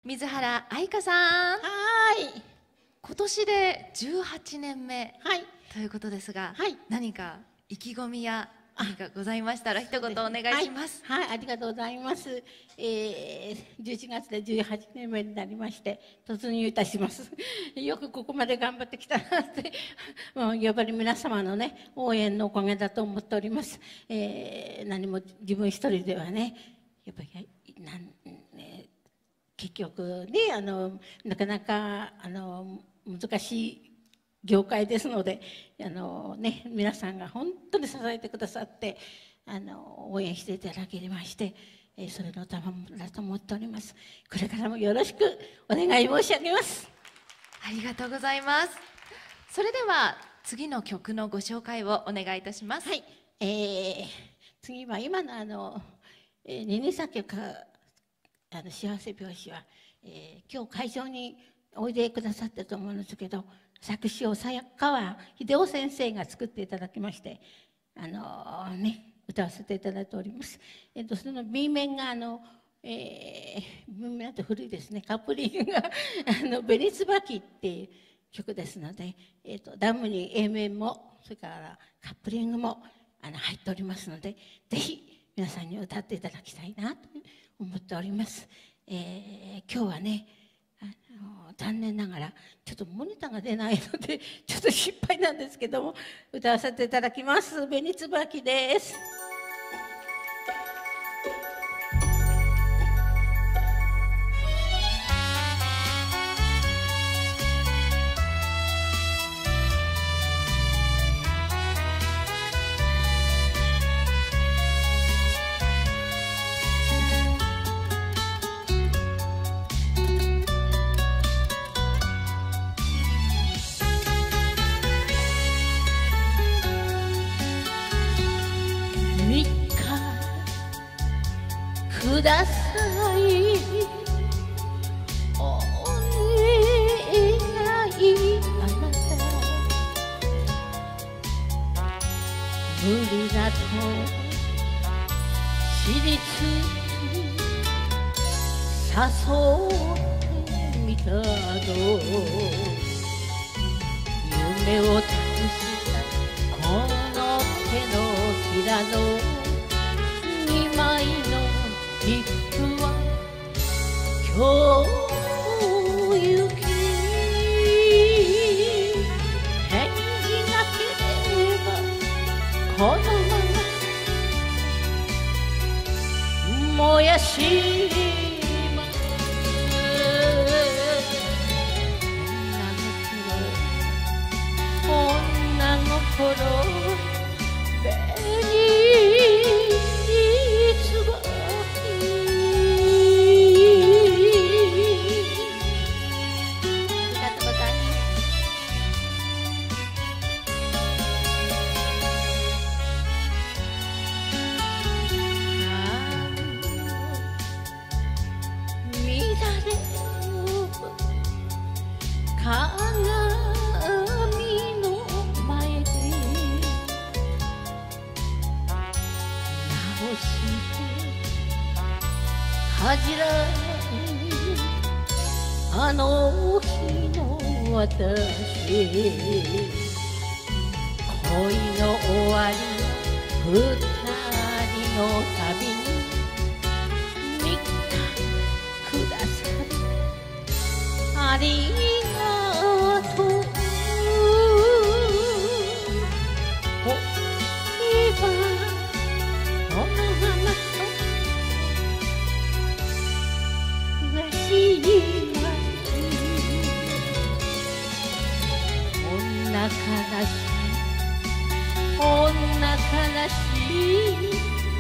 水原愛香さん、 はい。 今年で18年目はい。 ということですが、 はい。 何か意気込みや何かございましたら一言お願いします。 はい、ありがとうございます。11月で18年目になりまして突入いたします。よくここまで頑張ってきたなってやっぱり皆様のね応援のおかげだと思っております。何も自分一人ではねやっぱり結局ねなかなか難しい業界ですので皆さんが本当に支えてくださって応援していただきましてそれのためだと思っております。これからもよろしくお願い申し上げます。 ありがとうございます。それでは次の曲のご紹介をお願いいたします。 はい、次は今の二人作曲家幸せ拍子は、今日会場においでくださったと思うんですけど作詞を佐川秀夫先生が作っていただきまして歌わせていただいております。その B 面がB 面だと古いですね。カップリングが「紅椿」っていう曲ですので、ダムに A 面もそれからカップリングも入っておりますのでぜひ皆さんに歌っていただきたいなと思っております。今日はね残念ながらちょっとモニターが出ないのでちょっと失敗なんですけども歌わせていただきます。紅椿です。くださいお願いあなた無理だと知りつつ誘ってみたの夢を託したこの手のひらの2枚の切符は今日行き返事なければこのまま燃やします女心恥じらあの日の私恋の終わり二人の旅に3日くださりありがとうおえばこのまま悲しい女悲しい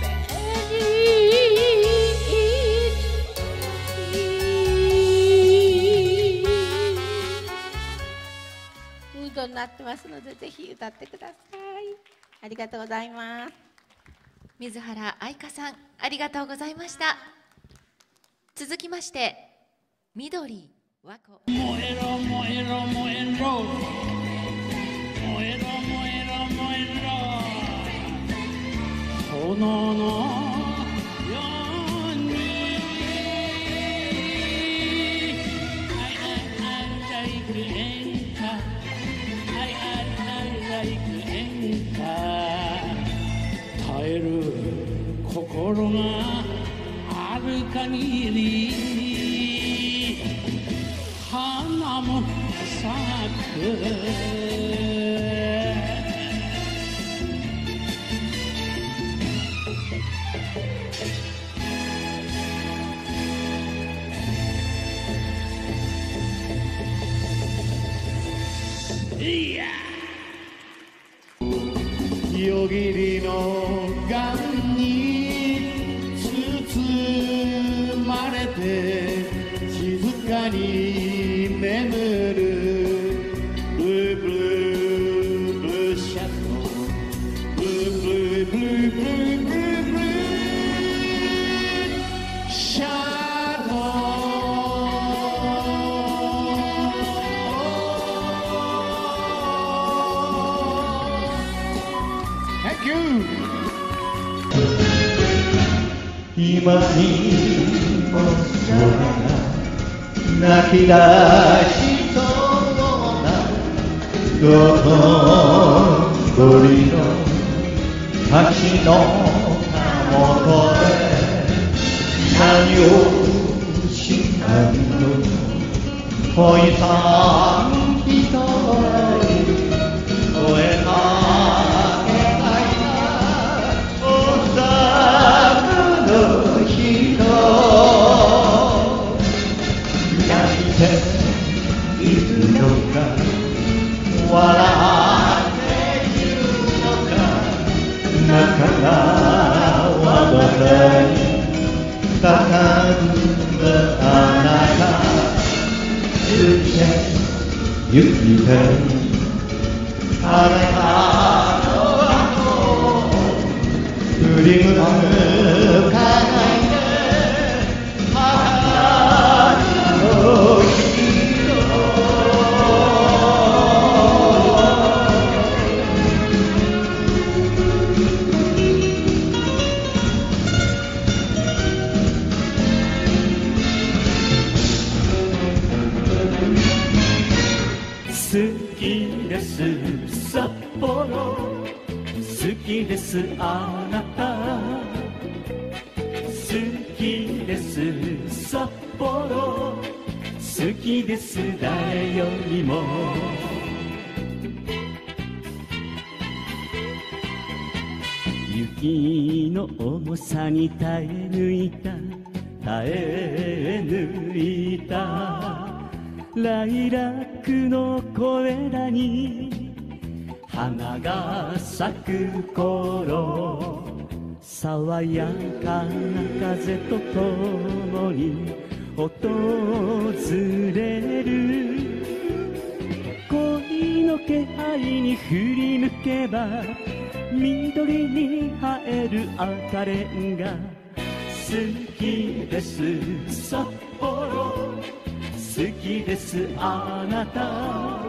ムードになってますのでぜひ歌ってください。ありがとうございます。 水原愛香さんありがとうございました。続きまして緑和子燃えろ燃えろ燃えろ燃えろ燃えろ燃えろ炎のように限り花も咲く夜霧の眼に包まれて静かに眠るブルーブルーブルーシャドウブルーブルーブルーブルーブルーブルーシャドウ今にも空が泣き出しそうな道頓堀の橋のたもとで何をしたの恋さん一人声かけたいなおさの人泣いているのか笑っているのか仲間はどこにかかるあなた過ぎてゆきてあなたの後振り向かないで春の好きです札幌好きですあなた好きです札幌好きです誰よりも雪の重さに耐え抜いた耐え抜いたライラックの小枝に花が咲く頃爽やかな風とともに訪れる恋の気配に振り向けば緑に映える赤レンガ好きです札幌好きですあなた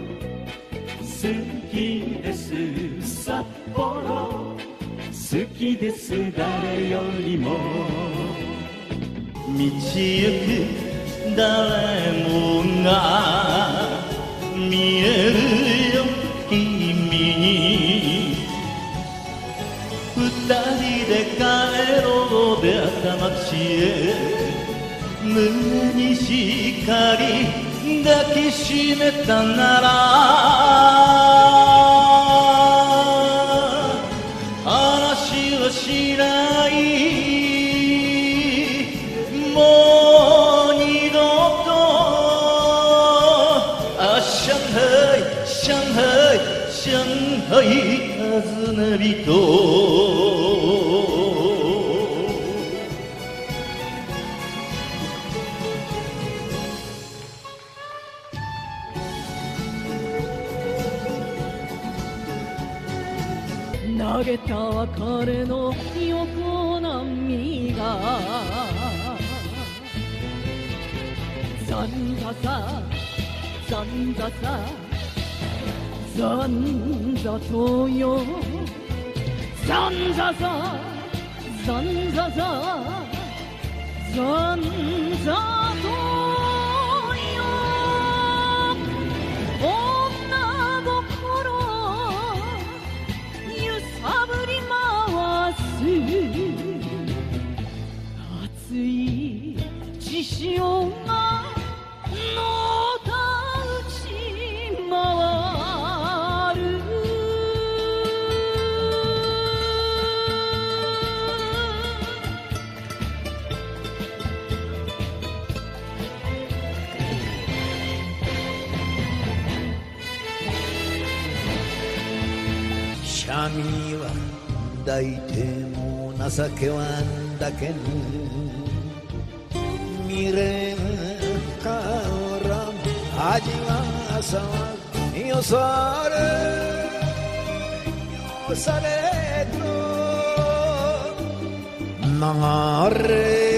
好きです札幌好きです誰よりも道行く誰もが見えるよ君に二人で帰ろうで頭町へ胸にしっかり抱きしめたなら話はしないもう二度と上海上海上海訪ね人投げた別れの横波がざんざさざんざさざんざとよざんざさざんざさざんざとよ女心揺さぶり回す熱いのたうち回るシャミは抱いても情けはだけぬ未練から味はさよされと流れ